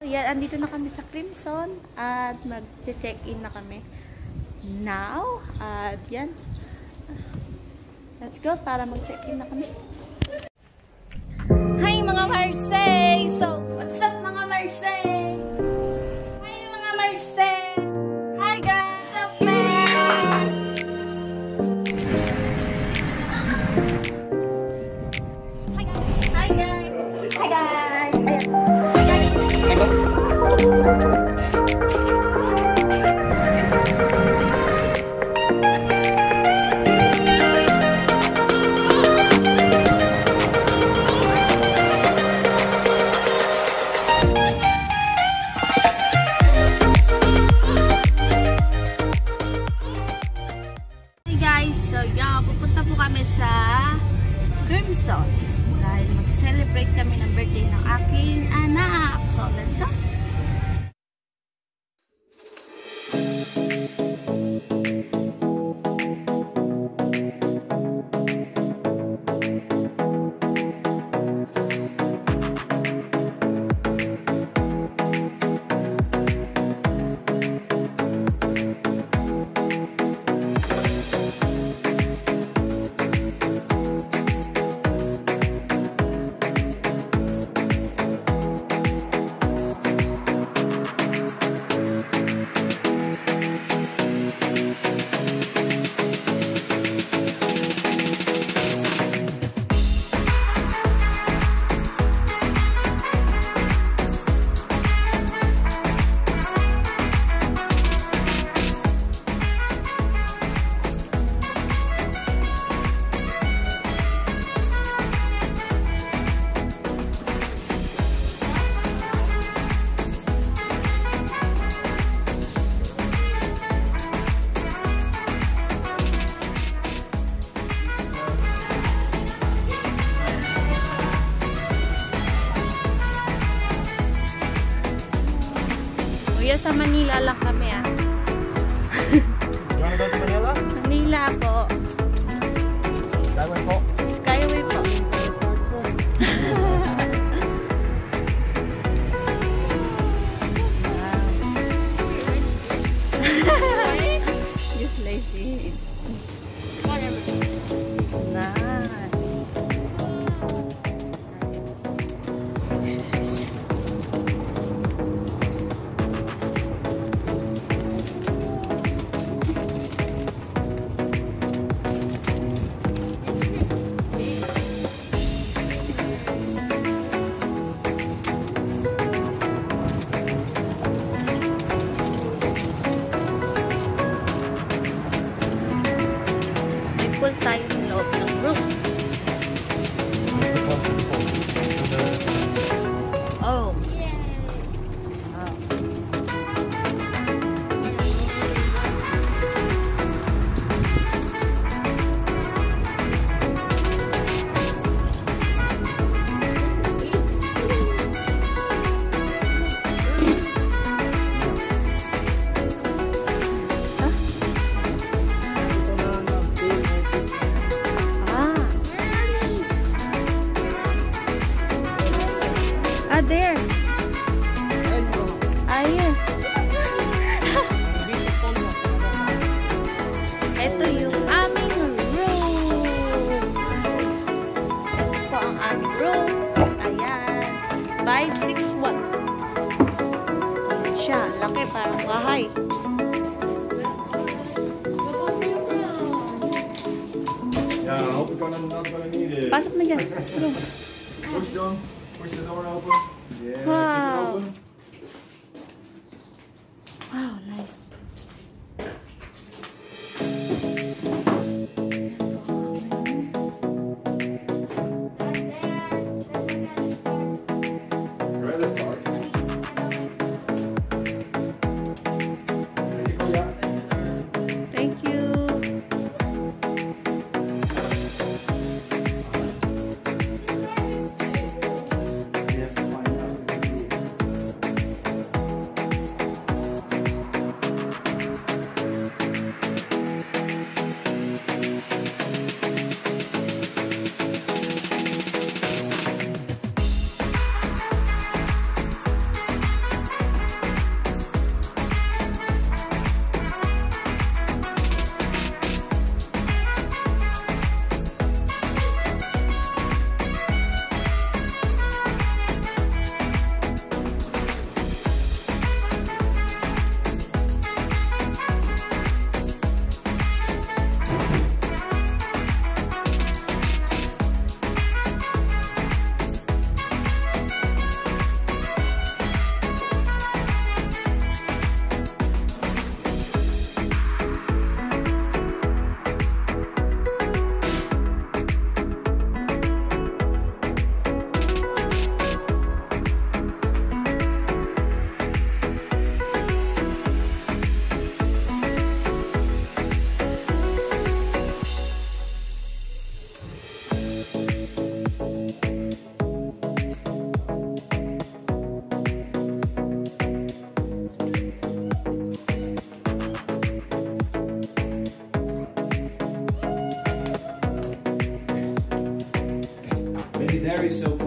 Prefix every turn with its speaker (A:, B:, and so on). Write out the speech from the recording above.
A: Yan, andito na kami sa Crimson at mag-check-in na kami now. At yan, let's go para mag-check-in na kami. Hi mga Marseille! So, what's up mga Marseille? Hi mga Marseille! Hi guys! What's up man? Hi guys! Hi guys! Hi guys! Ayan. Hi guys! So, yeah, pupunta po kami sa Crimson dahil mag-celebrate kami ng birthday ng aking anak. So, let's go! Kuya, sa Manila lang kami ah.
B: Saan ka sa Manila?
A: Manila po.
B: Skyway po.
A: Skyway po. Just lazy. Full tayo ng loob ng room. Oh. There. Ayun. Ito yung aming room. Ito po ang aming room. Ayan. 561. Siya. Laki. Parang bahay.
B: Yeah, I hope you're not gonna need it.
A: Pasok na dyan.
B: Push down. Push the door open. Yeah,
A: Wow.
B: keep it open.
A: Wow, nice.
B: Try this part. Ready, Kuya?
A: Thank you.
B: We have to find out. cherry, so